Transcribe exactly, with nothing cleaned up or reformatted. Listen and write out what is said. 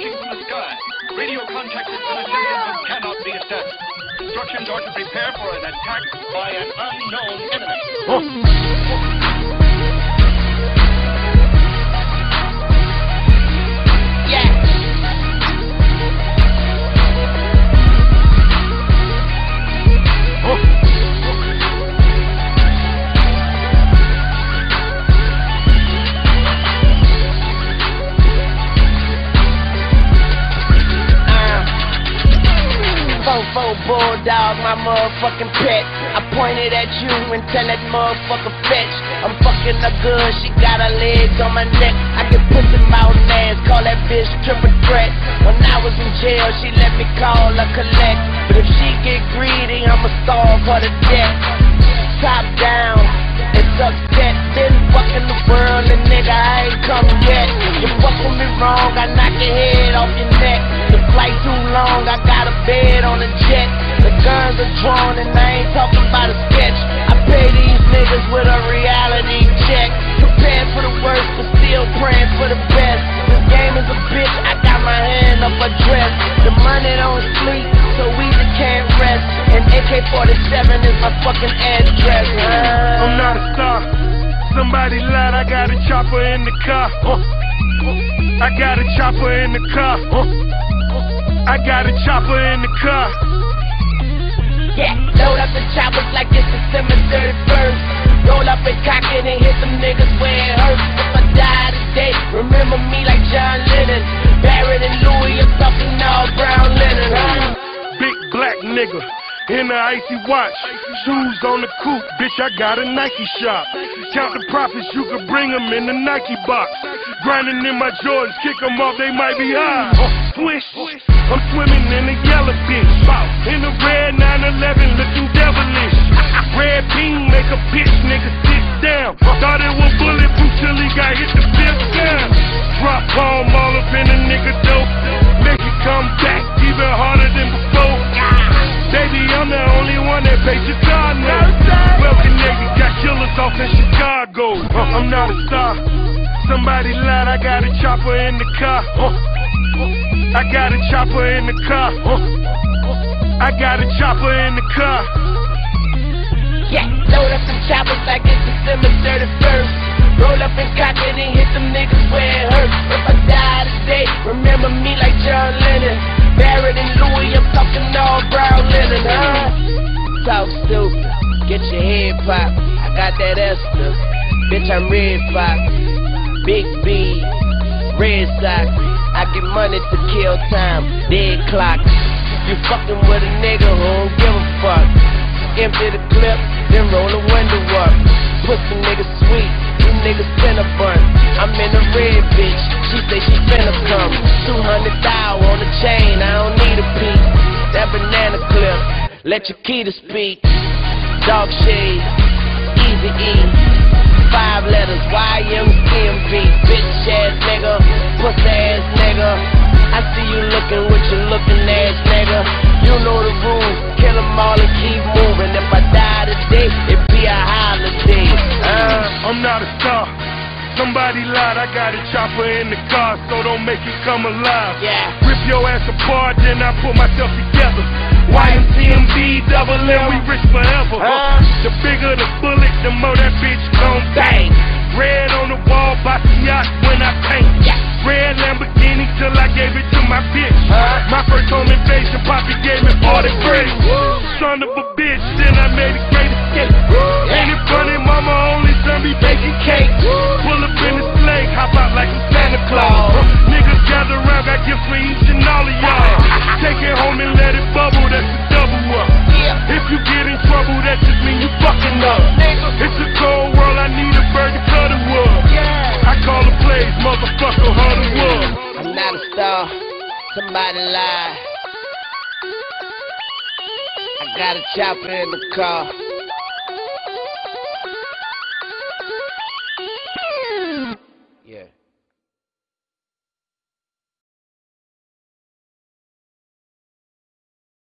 launching from the sky. Radio contact with intelligence cannot be established. Instructions are to prepare for an attack by an unknown enemy. Oh. Bulldog, my motherfucking pet. I pointed at you and tell that motherfucker fetch. I'm fucking her good, she got her legs on my neck. I get pussy mouth and ass, call that bitch triple threat. When I was in jail, she let me call her collect. But if she get greedy, I'ma starve her to death. Top down, it sucks that. Been fucking the world and nigga, I ain't come yet. You fucking me wrong, I knock your head off your neck. The flight too long, I got a bed on the jet. The guns are drawn and I ain't talking about a sketch. I pay these niggas with a reality check. Prepared for the worst, but still praying for the best. This game is a bitch, I got my hand up her dress. The money don't sleep, so we just can't rest. And A K forty-seven is my fucking address. Uh, I'm not a star. Somebody lied, I got a chopper in the car. Uh, I got a chopper in the car. Uh, I got a chopper in the car. Yeah, load up the choppers like it's December thirty-first. Roll up and cock it and hit them niggas where it hurts. If I die today, remember me like John Lennon. Barrett and Louis, I'm talking all brown linen. Huh? Big black nigga in the icy watch, shoes on the coupe, bitch, I got a Nike shop. Count the profits, you could bring them in the Nike box. Grinding in my Jordans, kick them off, they might be high. Uh, swish, I'm swimming in the yellow bitch. In the red nine eleven, looking devilish. Red beam make a bitch nigga sit down. Thought it was bulletproof till he got hit the fifth time. Drop palm all up in a nigga dope. Make it come back even harder than before. Baby, I'm the only one that pays your car now. Well connected, got killers off in Chicago. Uh, I'm not a star. Somebody lied, I got a chopper in the car. Uh, I got a chopper in the car. Uh, I got a chopper in the car. Yeah, load up some choppers like it's December thirty-first. Roll up and cock it and hit them niggas where it hurts. If I die today, remember me like John Lennon. Barrett and Louis, I'm talking all brown linen, huh? Talk stupid, get your head popped. I got that Esther, bitch, I'm red fox. Big B, red sox. I get money to kill time, dead clock. You fucking with a nigga who don't give a fuck. Empty the clip, then roll the window up. Pussy nigga sweet, you niggas finna bun. I'm in a red bitch, she say she finna come. Two hundred thou on the chain, I don't need a piece. That banana clip, let your key to speak. Dog shade, easy E. Five letters, Y M C M B. Bitch ass nigga, pussy ass nigga. I see you looking with your looking ass nigga. You know the rules, kill them all and keep moving. If I die today, it be a holiday. Uh. I'm not a star. Somebody lied, I got a chopper in the car, so don't make it come alive. Yeah. Rip your ass apart, then I put myself together. Y M C M B, double M, we rich forever. Uh. The bigger the bullet, the more that bitch gon' bang. Red on the wall, Basquiat when I paint. Yeah. Red Lamborghini till I gave it to my bitch. Uh. My first home invasion, Poppy gave me all the grades. Son of a bitch, then I made a great escape. Yeah. Ain't it funny, mama only son be baking cake. Pull up in the sleigh, hop out like a Santa Claus. Uh, niggas gather around, got gifts for each and all of y'all. Take it home and let it bubble, that's a double up. Yeah. If you get in trouble, that just mean you fucking up. It's a cold world, I need a bird to cut the wood. Yeah. I call the plays, motherfucker, Hollywood. I'm not a star, somebody lied. I got a chopper in the car.